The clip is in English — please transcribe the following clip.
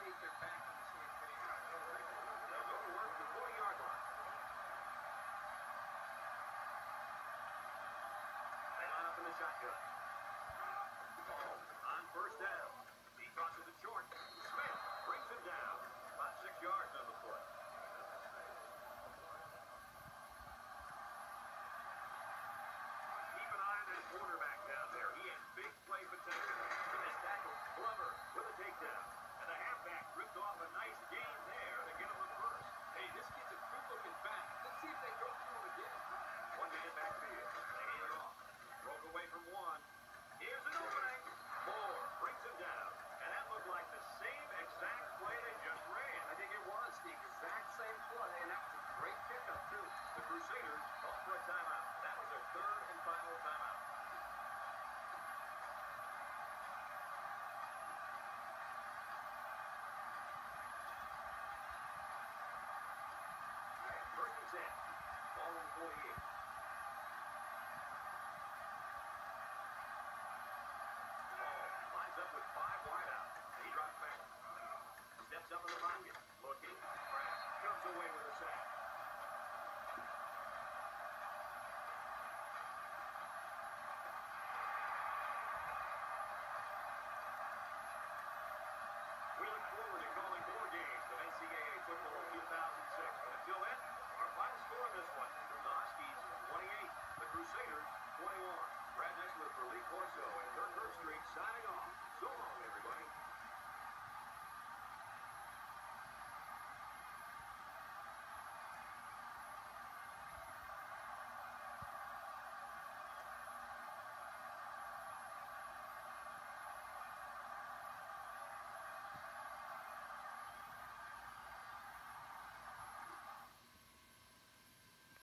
see if they're back on the same page. They'll go to work the 40-yard line. They line up in the shotgun. On first down. He tosses it short. Smith brings him down. About 6 yards on the play. Keep an eye on that quarterback down there. He has big play potential. With his tackle, Glover with a takedown. And the halfback ripped off a nice gain there to get him the first. Hey, this kid's a good-looking back. Let's see if they go through him again. 1 minute backfield. They hand it off. Broke away from one. Here's an opening. Moore brings him down. And that looked like the same exact play they just ran. I think it was the exact same play, and that was a great pickup, too. The Crusaders called for a timeout. That was their third and final timeout. First and 10. Ball on 48. Lines up with 5 wide out. He drops back. Steps up in the pocket. Looking. Croix comes away with a sack. We look forward to calling more games of NCAA football in 2006. But until then, our final score in this one, the Huskies 28, the Crusaders 21. Brad Nessler for Lee Corso and Kirk Herbstreit signing off.